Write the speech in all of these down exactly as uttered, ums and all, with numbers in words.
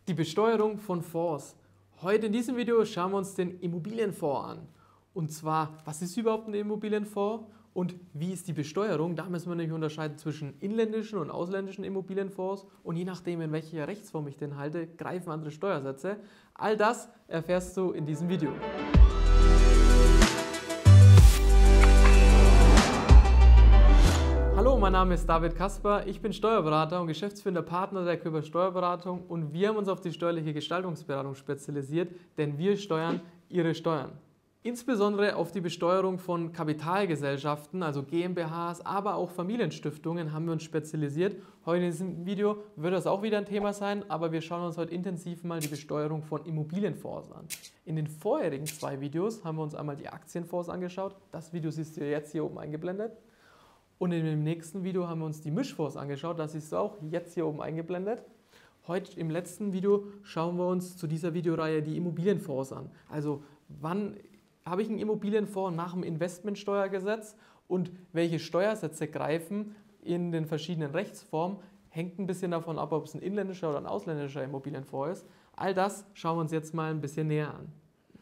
Die Besteuerung von Fonds. Heute in diesem Video schauen wir uns den Immobilienfonds an. Und zwar, was ist überhaupt ein Immobilienfonds und wie ist die Besteuerung? Da müssen wir nämlich unterscheiden zwischen inländischen und ausländischen Immobilienfonds. Und je nachdem, in welcher Rechtsform ich den halte, greifen andere Steuersätze. All das erfährst du in diesem Video. Hallo, mein Name ist David Kasper, ich bin Steuerberater und geschäftsführender Partner der Köber Steuerberatung und wir haben uns auf die steuerliche Gestaltungsberatung spezialisiert, denn wir steuern Ihre Steuern. Insbesondere auf die Besteuerung von Kapitalgesellschaften, also GmbHs, aber auch Familienstiftungen haben wir uns spezialisiert. Heute in diesem Video wird das auch wieder ein Thema sein, aber wir schauen uns heute intensiv mal die Besteuerung von Immobilienfonds an. In den vorherigen zwei Videos haben wir uns einmal die Aktienfonds angeschaut. Das Video siehst du jetzt hier oben eingeblendet. Und in dem nächsten Video haben wir uns die Mischfonds angeschaut, das siehst du auch jetzt hier oben eingeblendet. Heute im letzten Video schauen wir uns zu dieser Videoreihe die Immobilienfonds an. Also wann habe ich einen Immobilienfonds nach dem Investmentsteuergesetz und welche Steuersätze greifen in den verschiedenen Rechtsformen, hängt ein bisschen davon ab, ob es ein inländischer oder ein ausländischer Immobilienfonds ist. All das schauen wir uns jetzt mal ein bisschen näher an.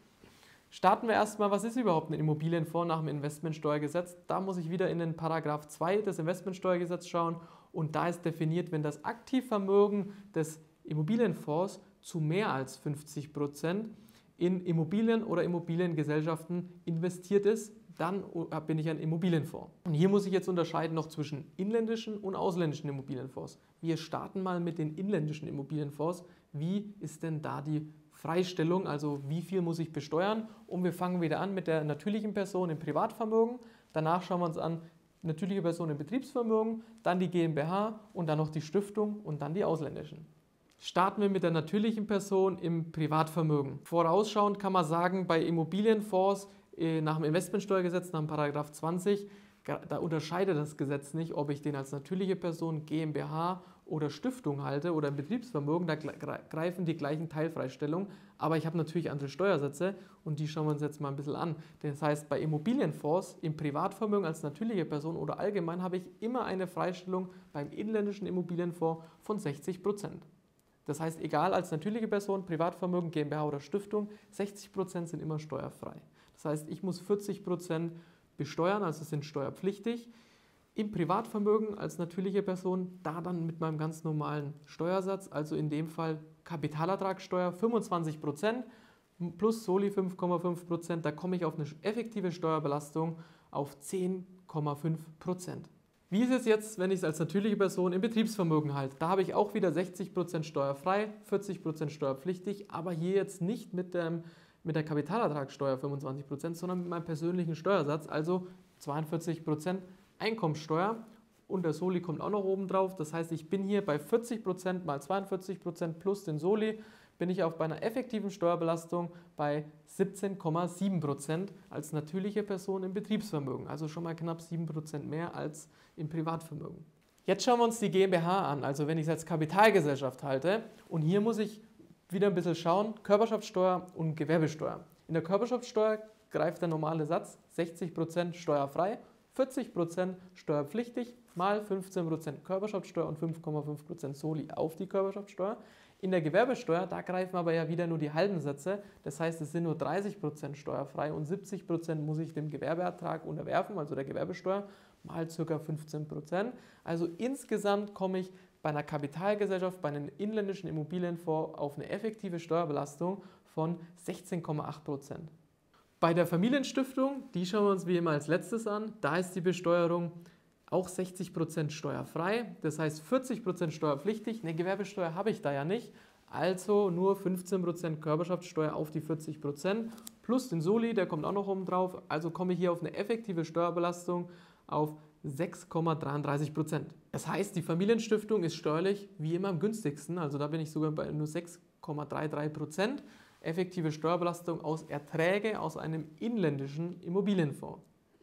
Starten wir erstmal, was ist überhaupt ein Immobilienfonds nach dem Investmentsteuergesetz? Da muss ich wieder in den Paragraph zwei des Investmentsteuergesetzes schauen und da ist definiert, wenn das Aktivvermögen des Immobilienfonds zu mehr als fünfzig Prozent in Immobilien oder Immobiliengesellschaften investiert ist, dann bin ich ein Immobilienfonds. Und hier muss ich jetzt unterscheiden noch zwischen inländischen und ausländischen Immobilienfonds. Wir starten mal mit den inländischen Immobilienfonds. Wie ist denn da die Freistellung, also wie viel muss ich besteuern? Und wir fangen wieder an mit der natürlichen Person im Privatvermögen. Danach schauen wir uns an natürliche Person im Betriebsvermögen, dann die GmbH und dann noch die Stiftung und dann die ausländischen. Starten wir mit der natürlichen Person im Privatvermögen. Vorausschauend kann man sagen, bei Immobilienfonds äh, nach dem Investmentsteuergesetz, nach dem Paragraph zwanzig, da unterscheidet das Gesetz nicht, ob ich den als natürliche Person, GmbH oder Stiftung halte oder im Betriebsvermögen, da greifen die gleichen Teilfreistellungen, aber ich habe natürlich andere Steuersätze und die schauen wir uns jetzt mal ein bisschen an. Das heißt, bei Immobilienfonds im Privatvermögen als natürliche Person oder allgemein habe ich immer eine Freistellung beim inländischen Immobilienfonds von sechzig Prozent. Das heißt, egal als natürliche Person, Privatvermögen, GmbH oder Stiftung, sechzig Prozent sind immer steuerfrei. Das heißt, ich muss vierzig Prozent besteuern, also sind steuerpflichtig. Im Privatvermögen als natürliche Person, da dann mit meinem ganz normalen Steuersatz, also in dem Fall Kapitalertragssteuer fünfundzwanzig Prozent plus Soli fünf Komma fünf Prozent, da komme ich auf eine effektive Steuerbelastung auf zehn Komma fünf Prozent. Wie ist es jetzt, wenn ich es als natürliche Person im Betriebsvermögen halte? Da habe ich auch wieder sechzig Prozent steuerfrei, vierzig Prozent steuerpflichtig, aber hier jetzt nicht mit, dem, mit der Kapitalertragssteuer fünfundzwanzig Prozent, sondern mit meinem persönlichen Steuersatz, also zweiundvierzig Prozent Einkommensteuer und der Soli kommt auch noch oben drauf. Das heißt, ich bin hier bei vierzig Prozent mal zweiundvierzig Prozent plus den Soli, bin ich auch bei einer effektiven Steuerbelastung bei siebzehn Komma sieben Prozent als natürliche Person im Betriebsvermögen. Also schon mal knapp sieben Prozent mehr als im Privatvermögen. Jetzt schauen wir uns die GmbH an, also wenn ich es als Kapitalgesellschaft halte. Und hier muss ich wieder ein bisschen schauen, Körperschaftsteuer und Gewerbesteuer. In der Körperschaftsteuer greift der normale Satz sechzig Prozent steuerfrei, vierzig Prozent steuerpflichtig mal fünfzehn Prozent Körperschaftsteuer und fünf Komma fünf Prozent Soli auf die Körperschaftsteuer. In der Gewerbesteuer, da greifen aber ja wieder nur die halben Sätze, das heißt, es sind nur dreißig Prozent steuerfrei und siebzig Prozent muss ich dem Gewerbeertrag unterwerfen, also der Gewerbesteuer, mal ca. fünfzehn Prozent. Also insgesamt komme ich bei einer Kapitalgesellschaft, bei einem inländischen Immobilienfonds auf eine effektive Steuerbelastung von sechzehn Komma acht Prozent. Bei der Familienstiftung, die schauen wir uns wie immer als letztes an, da ist die Besteuerung auch sechzig Prozent steuerfrei, das heißt vierzig Prozent steuerpflichtig, eine Gewerbesteuer habe ich da ja nicht, also nur fünfzehn Prozent Körperschaftsteuer auf die vierzig Prozent plus den Soli, der kommt auch noch oben drauf, also komme ich hier auf eine effektive Steuerbelastung auf sechs Komma dreiunddreißig Prozent. Das heißt, die Familienstiftung ist steuerlich wie immer am günstigsten, also da bin ich sogar bei nur sechs Komma dreiunddreißig Prozent. Effektive Steuerbelastung aus Erträge aus einem inländischen Immobilienfonds.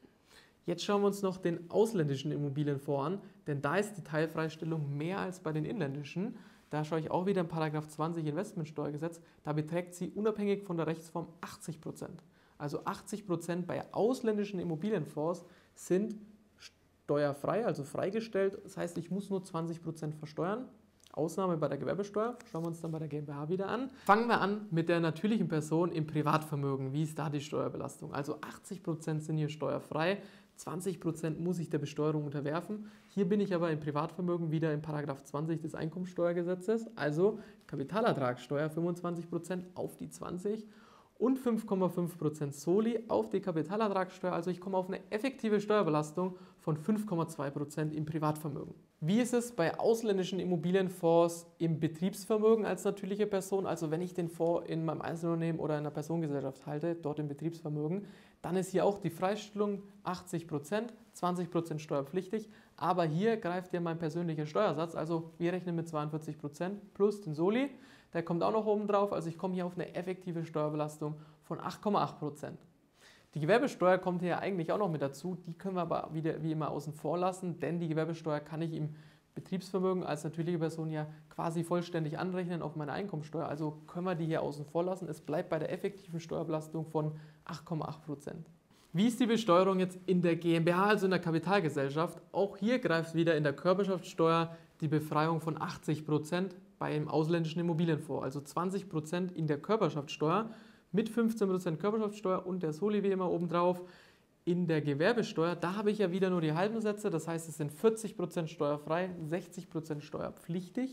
Jetzt schauen wir uns noch den ausländischen Immobilienfonds an, denn da ist die Teilfreistellung mehr als bei den inländischen. Da schaue ich auch wieder in Paragraph zwanzig Investmentsteuergesetz, da beträgt sie unabhängig von der Rechtsform achtzig Prozent. Also achtzig Prozent bei ausländischen Immobilienfonds sind steuerfrei, also freigestellt. Das heißt, ich muss nur zwanzig Prozent versteuern. Ausnahme bei der Gewerbesteuer, schauen wir uns dann bei der GmbH wieder an. Fangen wir an mit der natürlichen Person im Privatvermögen. Wie ist da die Steuerbelastung? Also achtzig Prozent sind hier steuerfrei, zwanzig Prozent muss ich der Besteuerung unterwerfen. Hier bin ich aber im Privatvermögen wieder in Paragraph zwanzig des Einkommensteuergesetzes, also Kapitalertragssteuer fünfundzwanzig Prozent auf die zwanzig und fünf Komma fünf Prozent Soli auf die Kapitalertragssteuer. Also ich komme auf eine effektive Steuerbelastung von fünf Komma zwei Prozent im Privatvermögen. Wie ist es bei ausländischen Immobilienfonds im Betriebsvermögen als natürliche Person? Also wenn ich den Fonds in meinem Einzelunternehmen oder in einer Personengesellschaft halte, dort im Betriebsvermögen, dann ist hier auch die Freistellung achtzig Prozent, zwanzig Prozent steuerpflichtig. Aber hier greift ja mein persönlicher Steuersatz, also wir rechnen mit zweiundvierzig Prozent plus den Soli. Der kommt auch noch oben drauf, also ich komme hier auf eine effektive Steuerbelastung von acht Komma acht Prozent. Die Gewerbesteuer kommt hier eigentlich auch noch mit dazu, die können wir aber wieder wie immer außen vor lassen, denn die Gewerbesteuer kann ich im Betriebsvermögen als natürliche Person ja quasi vollständig anrechnen auf meine Einkommensteuer, also können wir die hier außen vor lassen. Es bleibt bei der effektiven Steuerbelastung von acht Komma acht Prozent. Wie ist die Besteuerung jetzt in der GmbH, also in der Kapitalgesellschaft? Auch hier greift wieder in der Körperschaftssteuer die Befreiung von achtzig Prozent bei einem ausländischen Immobilienfonds, also zwanzig Prozent in der Körperschaftssteuer mit fünfzehn Prozent Körperschaftssteuer und der Soli wie immer obendrauf. In der Gewerbesteuer, da habe ich ja wieder nur die halben Sätze, das heißt, es sind vierzig Prozent steuerfrei, sechzig Prozent steuerpflichtig.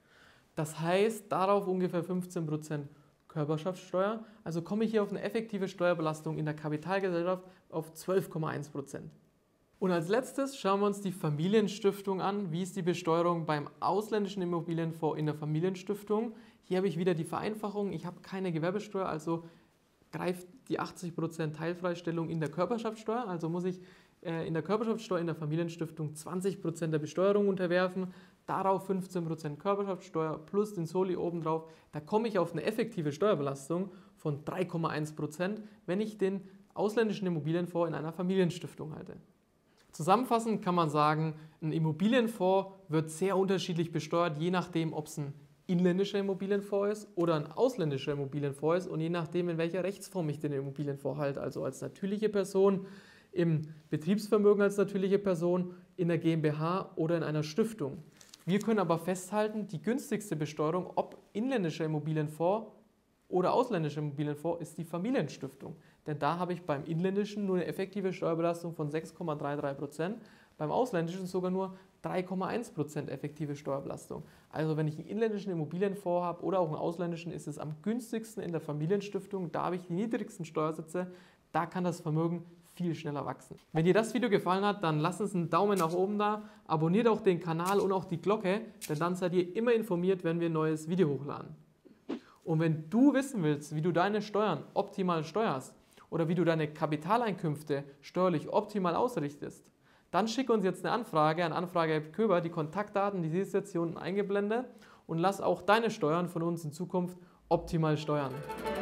Das heißt, darauf ungefähr fünfzehn Prozent Körperschaftssteuer. Also komme ich hier auf eine effektive Steuerbelastung in der Kapitalgesellschaft auf zwölf Komma eins Prozent. Und als letztes schauen wir uns die Familienstiftung an. Wie ist die Besteuerung beim ausländischen Immobilienfonds in der Familienstiftung? Hier habe ich wieder die Vereinfachung. Ich habe keine Gewerbesteuer, also greift die achtzig Prozent Teilfreistellung in der Körperschaftssteuer. Also muss ich äh, in der Körperschaftssteuer in der Familienstiftung zwanzig Prozent der Besteuerung unterwerfen. Darauf fünfzehn Prozent Körperschaftssteuer plus den Soli obendrauf. Da komme ich auf eine effektive Steuerbelastung von drei Komma eins Prozent, wenn ich den ausländischen Immobilienfonds in einer Familienstiftung halte. Zusammenfassend kann man sagen, ein Immobilienfonds wird sehr unterschiedlich besteuert, je nachdem, ob es ein inländischer Immobilienfonds ist oder ein ausländischer Immobilienfonds ist und je nachdem, in welcher Rechtsform ich den Immobilienfonds halte, also als natürliche Person, im Betriebsvermögen als natürliche Person, in der GmbH oder in einer Stiftung. Wir können aber festhalten, die günstigste Besteuerung, ob inländischer Immobilienfonds oder ausländischer Immobilienfonds, ist die Familienstiftung. Denn da habe ich beim inländischen nur eine effektive Steuerbelastung von sechs Komma dreiunddreißig Prozent, beim ausländischen sogar nur drei Komma eins Prozent effektive Steuerbelastung. Also wenn ich einen inländischen Immobilienfonds habe oder auch einen ausländischen, ist es am günstigsten in der Familienstiftung. Da habe ich die niedrigsten Steuersätze, da kann das Vermögen viel schneller wachsen. Wenn dir das Video gefallen hat, dann lass uns einen Daumen nach oben da, abonniert auch den Kanal und auch die Glocke, denn dann seid ihr immer informiert, wenn wir ein neues Video hochladen. Und wenn du wissen willst, wie du deine Steuern optimal steuerst oder wie du deine Kapitaleinkünfte steuerlich optimal ausrichtest, dann schick uns jetzt eine Anfrage an Anfrage Köber, die Kontaktdaten, die siehst du jetzt hier unten eingeblendet und lass auch deine Steuern von uns in Zukunft optimal steuern.